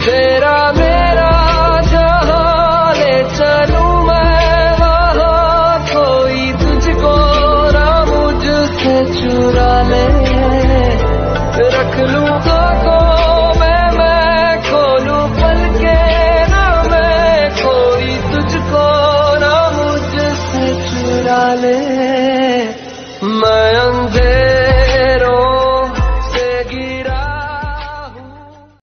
तेरा मेरा जहां ले चलूं मैं वहां, कोई तुझको ना मुझसे चुरा ले। रख लूं आंखों में मैं खोलूं पलके ना मैं, कोई तुझको ना मुझसे चुरा ले।